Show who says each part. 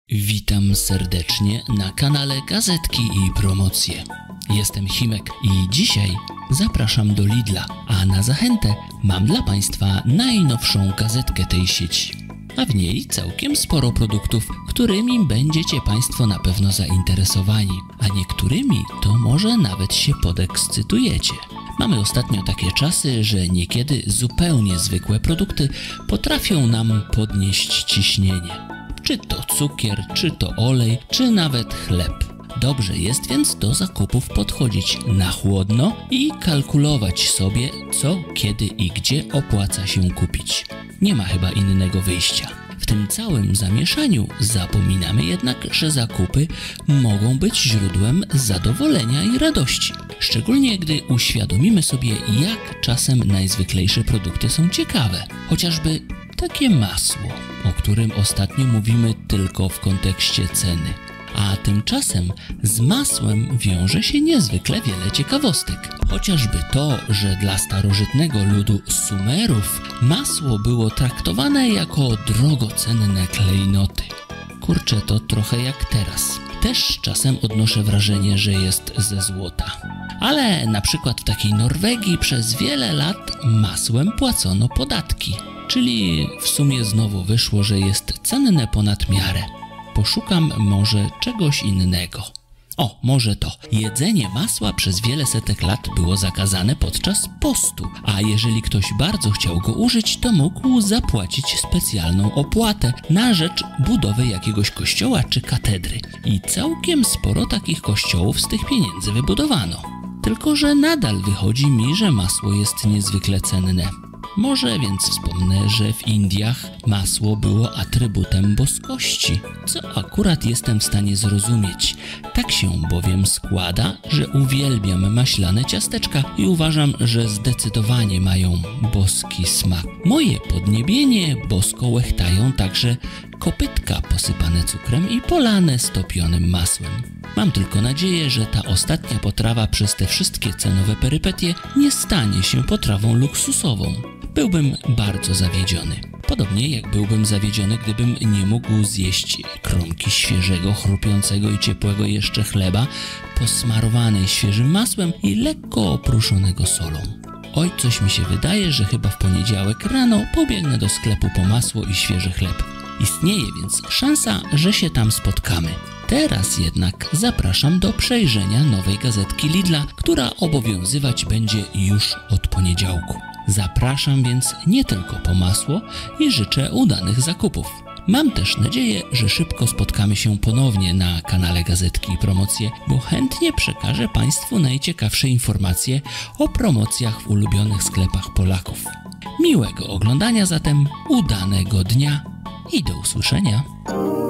Speaker 1: Witam serdecznie na kanale Gazetki i Promocje. Jestem Himek i dzisiaj zapraszam do Lidla, a na zachętę mam dla Państwa najnowszą gazetkę tej sieci. A w niej całkiem sporo produktów, którymi będziecie Państwo na pewno zainteresowani, a niektórymi to może nawet się podekscytujecie. Mamy ostatnio takie czasy, że niekiedy zupełnie zwykłe produkty potrafią nam podnieść ciśnienie. Czy to cukier, czy to olej, czy nawet chleb. Dobrze jest więc do zakupów podchodzić na chłodno i kalkulować sobie, co, kiedy i gdzie opłaca się kupić. Nie ma chyba innego wyjścia. W tym całym zamieszaniu zapominamy jednak, że zakupy mogą być źródłem zadowolenia i radości. Szczególnie gdy uświadomimy sobie, jak czasem najzwyklejsze produkty są ciekawe. Chociażby takie masło, o którym ostatnio mówimy tylko w kontekście ceny. A tymczasem z masłem wiąże się niezwykle wiele ciekawostek. Chociażby to, że dla starożytnego ludu Sumerów masło było traktowane jako drogocenne klejnoty. Kurczę, to trochę jak teraz. Też czasem odnoszę wrażenie, że jest ze złota. Ale na przykład w takiej Norwegii przez wiele lat masłem płacono podatki. Czyli w sumie znowu wyszło, że jest cenne ponad miarę. Poszukam może czegoś innego. O, może to. Jedzenie masła przez wiele setek lat było zakazane podczas postu, a jeżeli ktoś bardzo chciał go użyć, to mógł zapłacić specjalną opłatę na rzecz budowy jakiegoś kościoła czy katedry. I całkiem sporo takich kościołów z tych pieniędzy wybudowano. Tylko że nadal wychodzi mi, że masło jest niezwykle cenne. Może więc wspomnę, że w Indiach masło było atrybutem boskości, co akurat jestem w stanie zrozumieć. Tak się bowiem składa, że uwielbiam maślane ciasteczka i uważam, że zdecydowanie mają boski smak. Moje podniebienie bosko łechtają także kopytka posypane cukrem i polane stopionym masłem. Mam tylko nadzieję, że ta ostatnia potrawa przez te wszystkie cenowe perypetie nie stanie się potrawą luksusową. Byłbym bardzo zawiedziony. Podobnie jak byłbym zawiedziony, gdybym nie mógł zjeść kromki świeżego, chrupiącego i ciepłego jeszcze chleba, posmarowanej świeżym masłem i lekko opruszonego solą. Oj, coś mi się wydaje, że chyba w poniedziałek rano pobiegnę do sklepu po masło i świeży chleb. Istnieje więc szansa, że się tam spotkamy. Teraz jednak zapraszam do przejrzenia nowej gazetki Lidla, która obowiązywać będzie już od poniedziałku. Zapraszam więc nie tylko po masło i życzę udanych zakupów. Mam też nadzieję, że szybko spotkamy się ponownie na kanale Gazetki i Promocje, bo chętnie przekażę Państwu najciekawsze informacje o promocjach w ulubionych sklepach Polaków. Miłego oglądania zatem, udanego dnia i do usłyszenia.